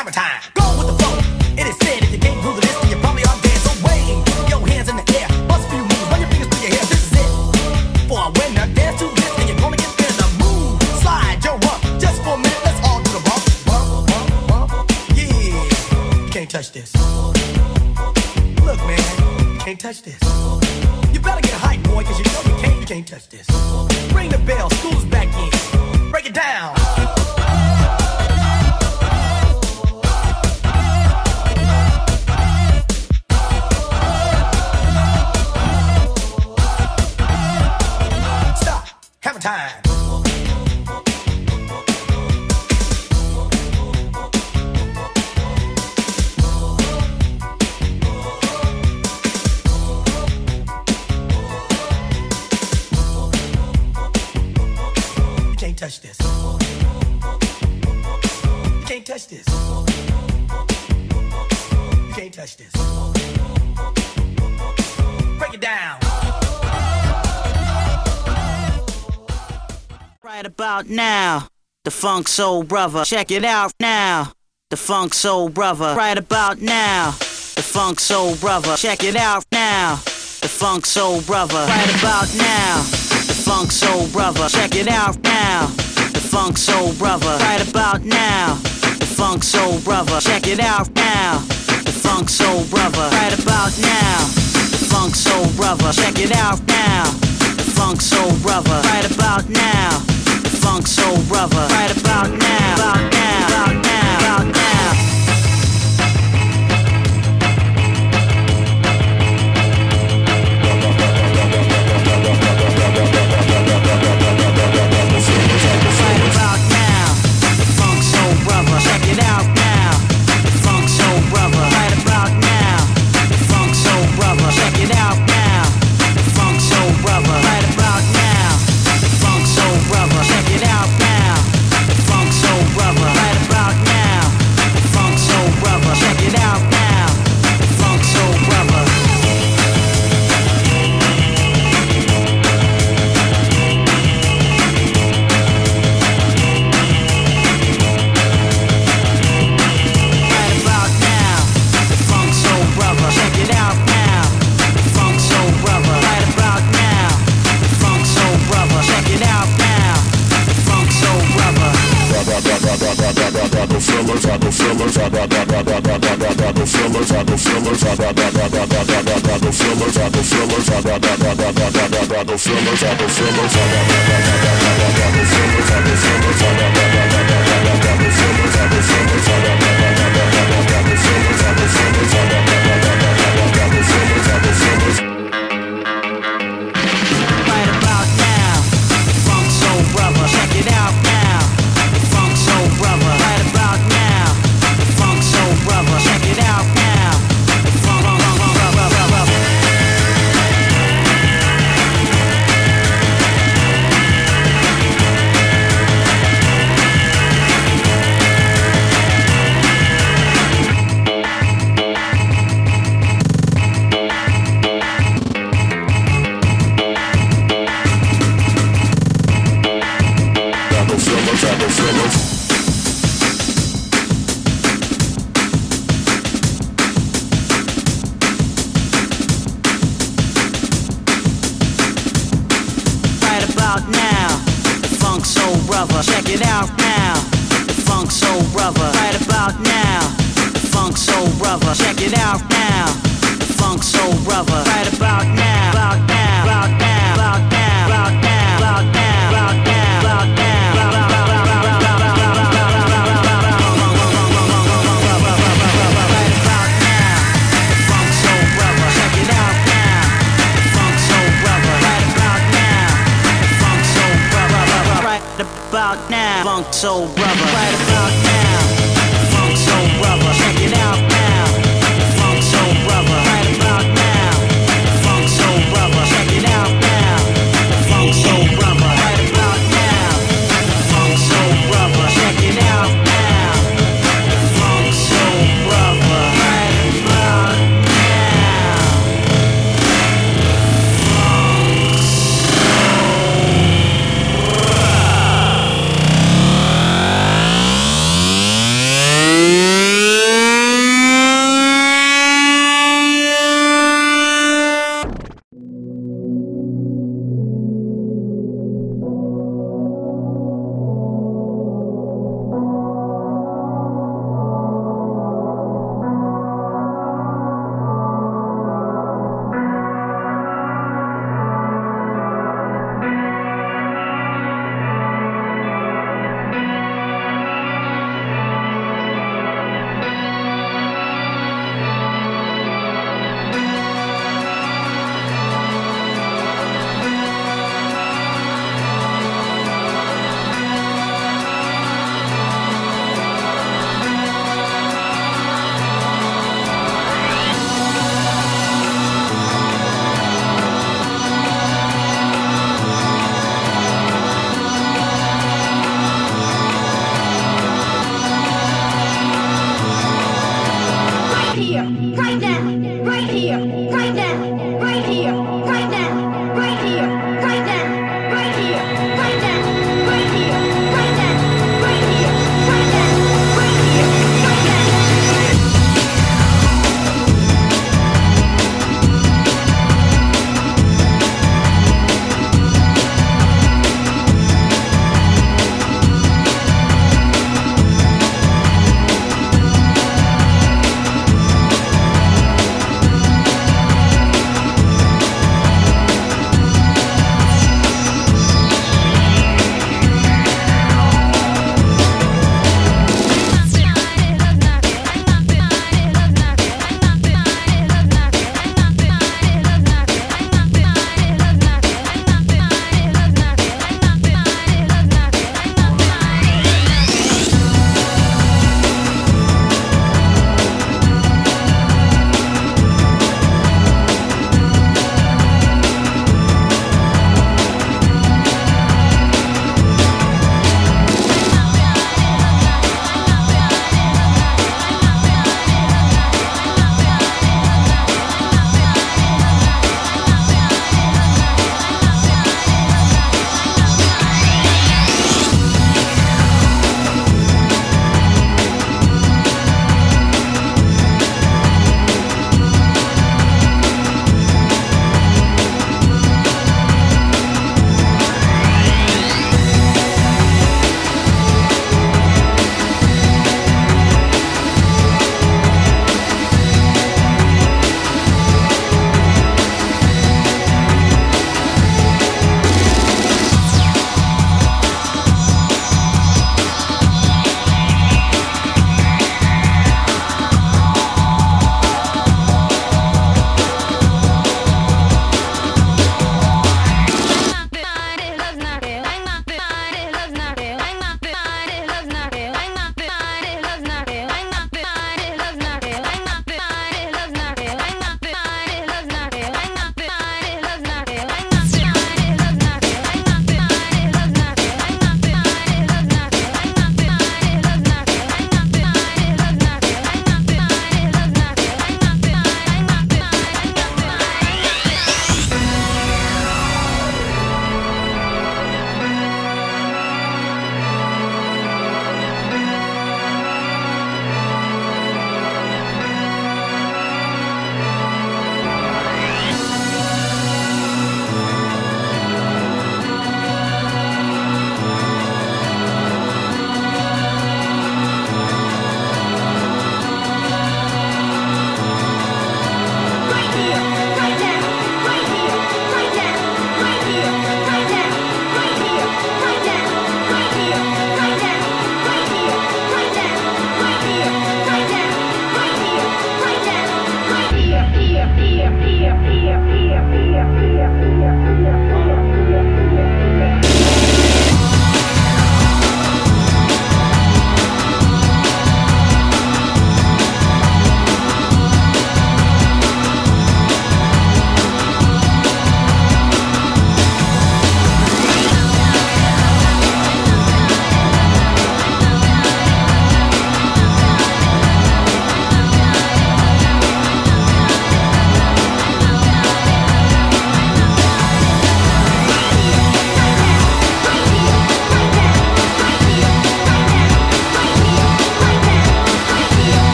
Hammertime. Go with the flow. It is said if you can't groove this, then you probably are dead. So wave your hands in the air, bust a few moves, run your fingers through your hair. This is it for a winner. Dance to this, and you're gonna get in the move. Slide your rump just for a minute. Let's all do the bump, bump, bump, bump. Yeah, you can't touch this. Look, man, you can't touch this. You better get hype, boy, cause you know you can't touch this. Ring the bell, school's back in. Break it down. Stop. Hammertime. Touch this. You can't touch this. You can't touch this. Break it down. Right about now, the Funk Soul Brother. Check it out now, the Funk Soul Brother. Right about now, the Funk Soul Brother. Check it out now, the Funk Soul Brother. Right about now, the Funk Soul Brother. Check it out now, the Funk Soul Brother. Right about now, the Funk Soul Brother. Check it out now, the Funk Soul Brother. Right about now, the Funk Soul Brother. Check it out now, the Funk Soul Brother. Right about now, the Funk Soul Brother. Right about now, about now, about now, about now. Check it out now, the Funk Soul Brother. Right about now, the Funk Soul Brother. Check it out now, the Funk Soul Brother. Right about now, the Funk Soul Brother. Check it out now, the Funk Soul Brother. Right about now, the Funk Soul Brother. Check it out now, the Funk Soul Brother. Check it out now, the Funk Soul Brother. Right about now, the Funk Soul Brother. Check it out now, the Funk Soul Brother. Check it out now, the Funk Soul Brother. Right about now, the Funk Soul Brother. Check it out now, the Funk Soul Brother. Right about now, about now, about now, about now, about now, about now, about now, about now. About now, Funk Soul Brother. Right about now, Funk Soul Brother. Check it out now, Funk Soul Brother. Right about now, Funk Soul Brother. Check it out now, Funk Soul Brother. Right about now, Funk Soul Brother. Check it out now, Funk Soul Brother. Right about now,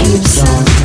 safe zone.